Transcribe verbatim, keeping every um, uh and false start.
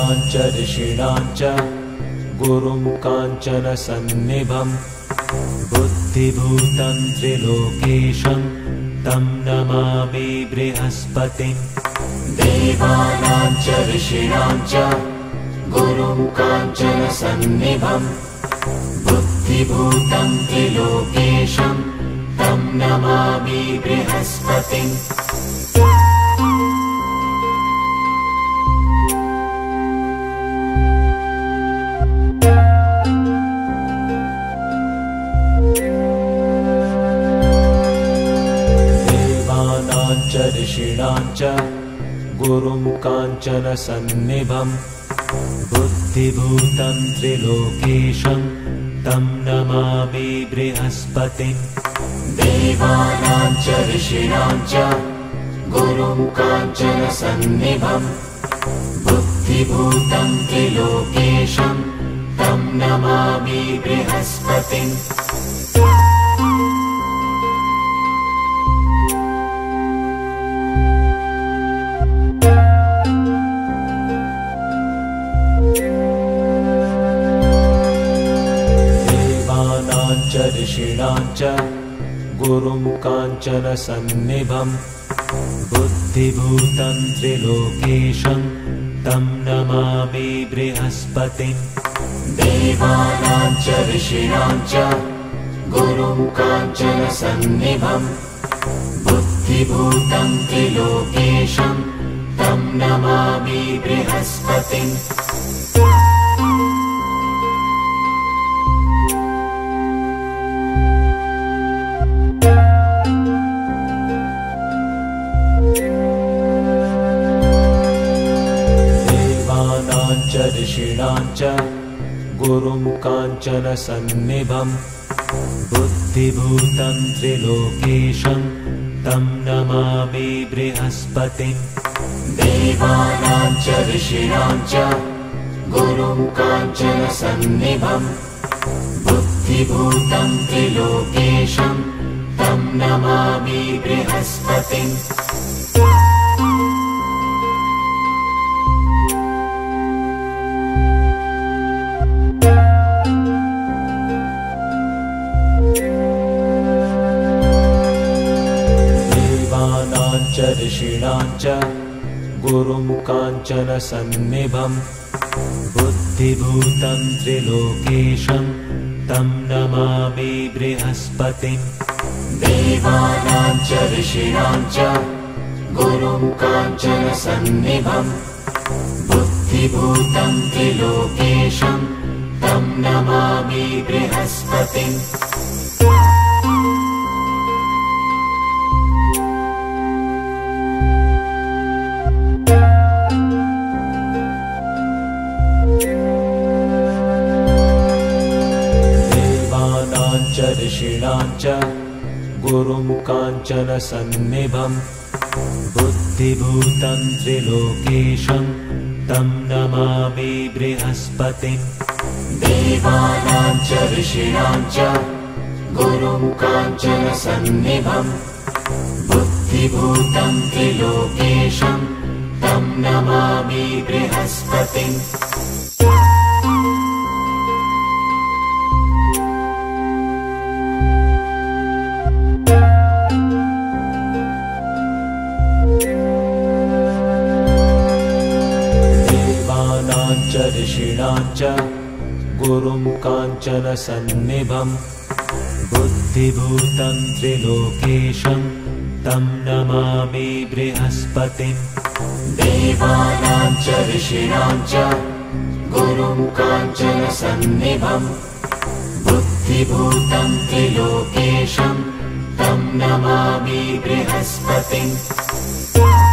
देवानां च ऋषीणां च गुरुं काञ्चनसन्निभं बुद्धिभूतं त्रिलोकेशं तं नमामि बृहस्पतिम्। देवानां च ऋषीणां च गुरुं काञ्चनसन्निभं बुद्धिभूतं त्रिलोकेशं तं नमामि बृहस्पतिम्। च ऋषीणां च गुरुं काञ्चनसन्निभं बुद्धिभूतं त्रिलोकेशं तं नमामि बृहस्पतिम्। देवानां च ऋषीणां च गुरुं काञ्चनसन्निभं बुद्धिभूतं त्रिलोकेशं तं नमामि बृहस्पतिम्। च ऋषीणां च गुरुं काञ्चनसन्निभं बुद्धिभूतं त्रिलोकेशं तं नमामि बृहस्पतिम्। देवानां च ऋषीणां च गुरुं काञ्चनसन्निभं बुद्धिभूतं त्रिलोकेशं तं नमामि बृहस्पतिम्। च ऋषीणां च गुरुं काञ्चनसन्निभं बुद्धिभूतं त्रिलोकेशं तं नमामि बृहस्पतिम्। देवानां च ऋषीणां च गुरुं काञ्चनसन्निभं बुद्धिभूतं त्रिलोकेशं तं नमामि बृहस्पतिम्। च ऋषीणां च गुरुं काञ्चनसन्निभं बुद्धिभूतं त्रिलोकेशं तं नमामि बृहस्पतिम्। देवानां च ऋषीणां च गुरुं काञ्चनसन्निभं बुद्धिभूतं त्रिलोकेशं तं नमामि बृहस्पतिम्। च ऋषीणां च गुरुं काञ्चनसन्निभं बुद्धिभूतं त्रिलोकेशं तं नमामि बृहस्पतिम्। देवानां च ऋषीणां च गुरुं काञ्चनसन्निभं बुद्धिभूतं त्रिलोकेशं तं नमामि बृहस्पतिम्। च ऋषीणां च गुरुं काञ्चनसन्निभं बुद्धिभूतं त्रिलोकेशं तं नमामि बृहस्पतिम्। देवानां च ऋषीणां च गुरुं काञ्चनसन्निभं बुद्धिभूतं त्रिलोकेशं तं नमामि बृहस्पतिम्।